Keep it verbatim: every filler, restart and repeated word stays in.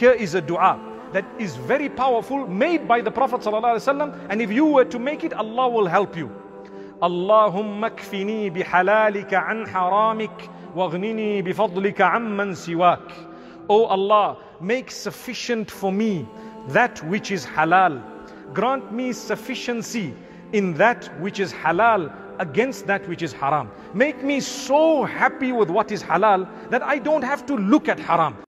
here is a dua that is very powerful, made by the Prophet ﷺ, and if you were to make it, Allah will help you. Allahumma kfini bihalalika an haramik waghnini bifadlika amman siwak. O Allah, make sufficient for me that which is halal. Grant me sufficiency in that which is halal against that which is haram. Make me so happy with what is halal that I don't have to look at haram.